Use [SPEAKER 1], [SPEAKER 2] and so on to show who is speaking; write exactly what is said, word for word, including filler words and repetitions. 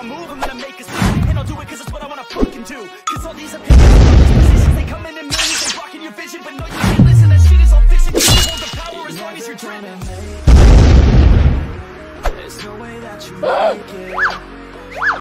[SPEAKER 1] move, I'm gonna make a scene. And I'll do it cause it's what I wanna fucking do. Cause all these opinions, all these positions, they come in in millions, they blocking your vision. But no, you can't listen, that shit is all fiction. You can hold the power as long as you're dreaming. There's no way that you make it.